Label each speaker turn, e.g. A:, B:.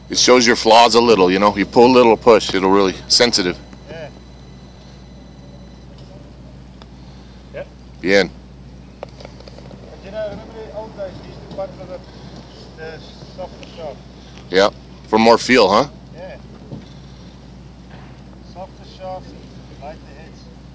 A: It shows your flaws a little, you know. You pull a little push, it'll really sensitive.
B: Yeah. Yep.
A: Bien.
B: But you know, remember the old days, we used to butter the softer shaft.
A: Yeah. For more feel, huh?
B: Yeah. Softer shafts, lighter heads.